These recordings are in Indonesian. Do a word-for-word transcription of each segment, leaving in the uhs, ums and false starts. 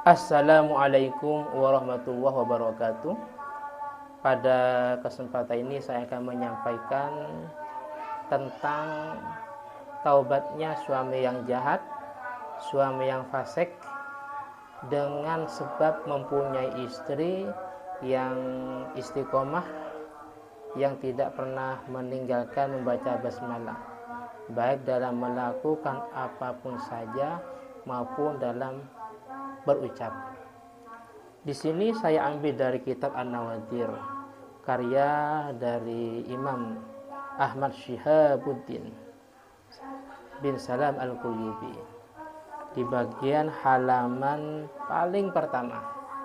Assalamualaikum warahmatullahi wabarakatuh. Pada kesempatan ini saya akan menyampaikan tentang taubatnya suami yang jahat, suami yang fasik dengan sebab mempunyai istri yang istiqomah, yang tidak pernah meninggalkan membaca basmalah, baik dalam melakukan apapun saja maupun dalam berucap. Di sini saya ambil dari kitab An-Nawadir, karya dari Imam Ahmad Syihabuddin bin Salam Al-Qulyubi, di bagian halaman paling pertama.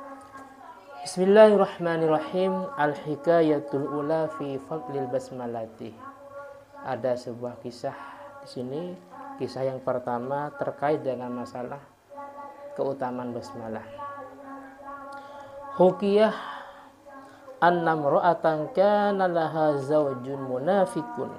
Bismillahirrahmanirrahim. Al-hikayatul ula fi fadlil basmalati. Ada sebuah kisah di sini. Kisah yang pertama terkait dengan masalah keutamaan basmalah. Hukiyah anna imra'atan kana laha zawjun munafikun.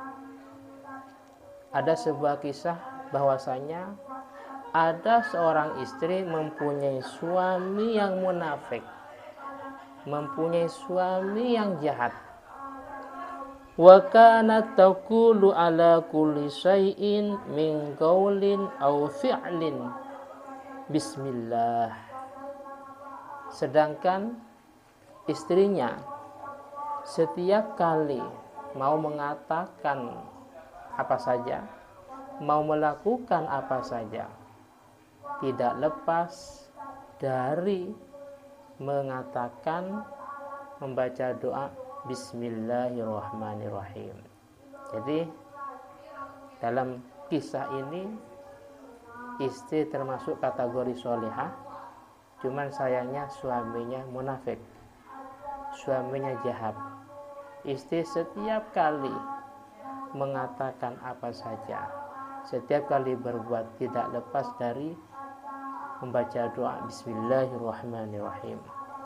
Ada sebuah kisah bahwasanya ada seorang istri mempunyai suami yang munafik, mempunyai suami yang jahat. Wa kanat taqulu ala kulli syai'in min qaulin aw fi'lin Bismillah. Sedangkan istrinya setiap kali mau mengatakan apa saja, mau melakukan apa saja, tidak lepas dari mengatakan, membaca doa Bismillahirrahmanirrahim. Jadi dalam kisah ini istri termasuk kategori solehah, cuman sayangnya suaminya munafik, suaminya jahat. Istri setiap kali mengatakan apa saja, setiap kali berbuat tidak lepas dari membaca doa Bismillahirrahmanirrahim.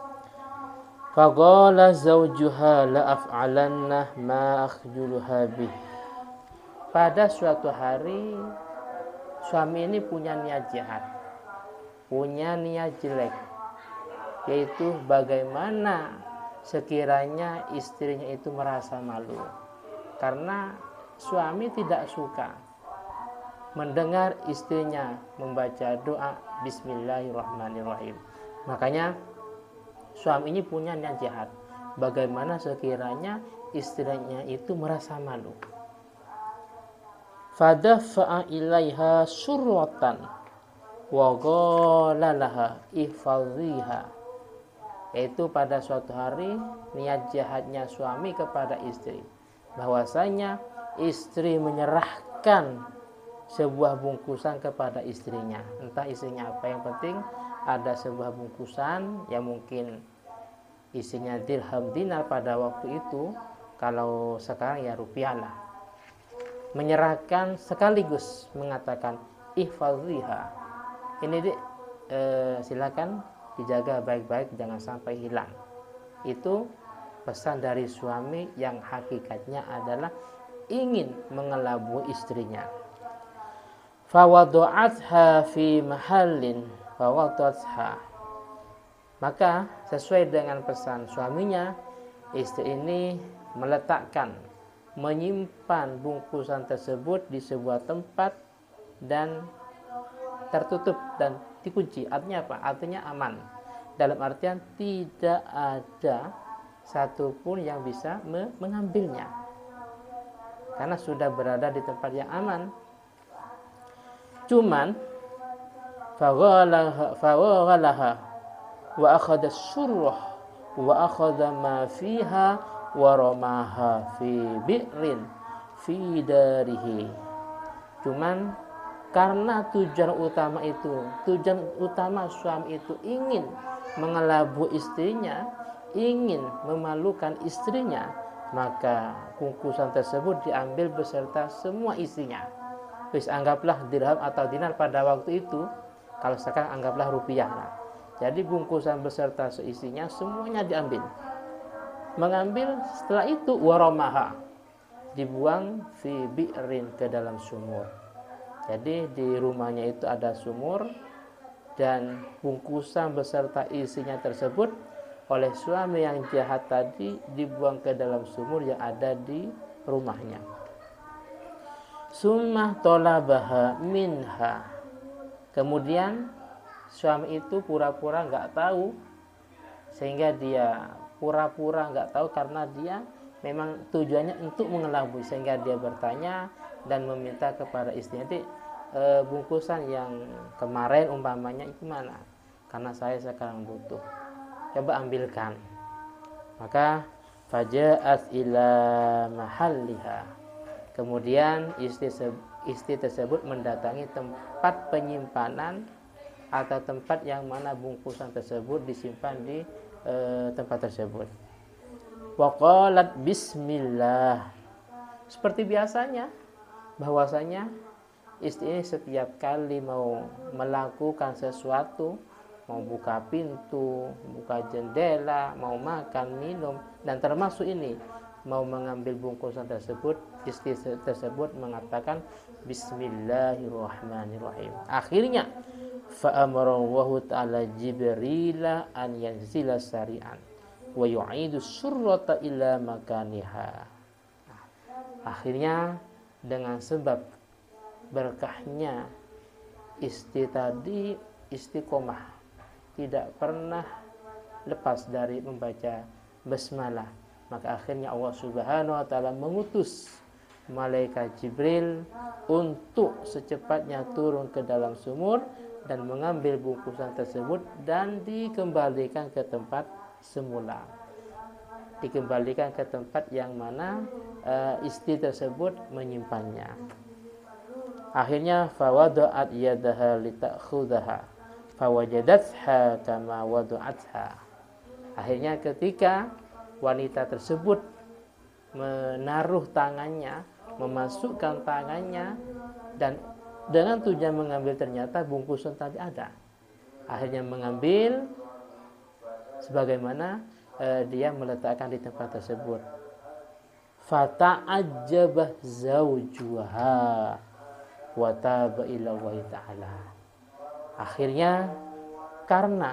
Faqala zawjuha la af'alanna ma akhjuluha bih. Pada suatu hari suami ini punya niat jahat, punya niat jelek, yaitu bagaimana sekiranya istrinya itu merasa malu, karena suami tidak suka mendengar istrinya membaca doa Bismillahirrahmanirrahim. Makanya suami ini punya niat jahat, bagaimana sekiranya istrinya itu merasa malu. Fadafa'a ilaiha surwatan wa qala laha ihfaziha. Yaitu pada suatu hari niat jahatnya suami kepada istri, bahwasanya istri menyerahkan sebuah bungkusan kepada istrinya. Entah isinya apa, yang penting ada sebuah bungkusan yang mungkin isinya dirham dinar pada waktu itu, kalau sekarang ya rupiah lah. Menyerahkan sekaligus mengatakan ihfaziha. Ini di, eh, silakan dijaga baik-baik, jangan sampai hilang. Itu pesan dari suami yang hakikatnya adalah ingin mengelabui istrinya. Fawadu'atha fi mahallin fawadu'atha. Maka sesuai dengan pesan suaminya, istri ini meletakkan, menyimpan bungkusan tersebut di sebuah tempat dan tertutup dan dikunci. Artinya apa? Artinya aman. Dalam artian tidak ada satupun yang bisa mengambilnya, karena sudah berada di tempat yang aman. Cuman faghalaha wa akhadha surrah wa akhadha ma fiha wa ramaha fi bi'rin fi darihi. Cuman karena tujuan utama itu, tujuan utama suami itu ingin mengelabui istrinya, ingin memalukan istrinya, maka bungkusan tersebut diambil beserta semua isinya. Terus anggaplah dirham atau dinar pada waktu itu, kalau sekarang anggaplah rupiah. Nah, jadi bungkusan beserta seisinya semuanya diambil. Mengambil setelah itu waramaha, dibuang fi bi'rin, ke dalam sumur. Jadi di rumahnya itu ada sumur, dan bungkusan beserta isinya tersebut oleh suami yang jahat tadi dibuang ke dalam sumur yang ada di rumahnya. Summah tolabaha minha. Kemudian suami itu pura-pura nggak tahu, sehingga dia pura-pura nggak tahu karena dia memang tujuannya untuk mengelabui, sehingga dia bertanya dan meminta kepada istrinya, e, bungkusan yang kemarin umpamanya itu mana? Karena saya sekarang butuh, coba ambilkan. Maka faja'at ila mahalliha. Kemudian istri, istri tersebut mendatangi tempat penyimpanan atau tempat yang mana bungkusan tersebut disimpan di e, tempat tersebut. Waqalat bismillah. Seperti biasanya, bahwasanya istri ini setiap kali mau melakukan sesuatu, mau buka pintu, buka jendela, mau makan, minum, dan termasuk ini mau mengambil bungkusan tersebut, istri tersebut mengatakan bismillahirrahmanirrahim. Akhirnya fa'amarahu ta'ala Jibrila an yanzila sari'an wa yu'idu surrata ila makaniha. Akhirnya dengan sebab berkahnya istri tadi istiqomah, tidak pernah lepas dari membaca basmalah, maka akhirnya Allah Subhanahu wa taala mengutus malaikat Jibril untuk secepatnya turun ke dalam sumur dan mengambil bungkusan tersebut dan dikembalikan ke tempat semula, dikembalikan ke tempat yang mana uh, istri tersebut menyimpannya. Akhirnya fawada'at yadaha litakhudhaha fawajadatha kama wadu'atha. Akhirnya ketika wanita tersebut menaruh tangannya, memasukkan tangannya dan dengan tujuan mengambil, ternyata bungkusan tadi ada. Akhirnya mengambil sebagaimana eh, dia meletakkan di tempat tersebut. Fata'ajjabah zawjuha wa taba ila Allah ta'ala. Akhirnya karena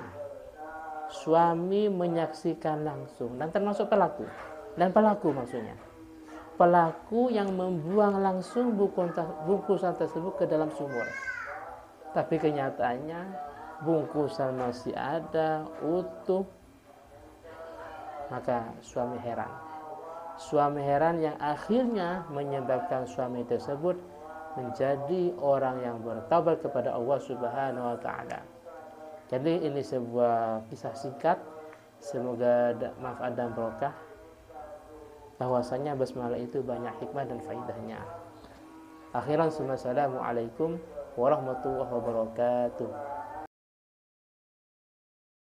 suami menyaksikan langsung, dan termasuk pelaku, dan pelaku maksudnya pelaku yang membuang langsung bungkusan tersebut ke dalam sumur, tapi kenyataannya bungkusan masih ada utuh. Maka suami heran, suami heran yang akhirnya menyebabkan suami tersebut menjadi orang yang bertaubat kepada Allah Subhanahu wa taala. Jadi ini sebuah kisah singkat, semoga manfaat dan berkah, bahwasanya basmalah itu banyak hikmah dan faedahnya. Akhiran, assalamualaikum warahmatullahi wabarakatuh.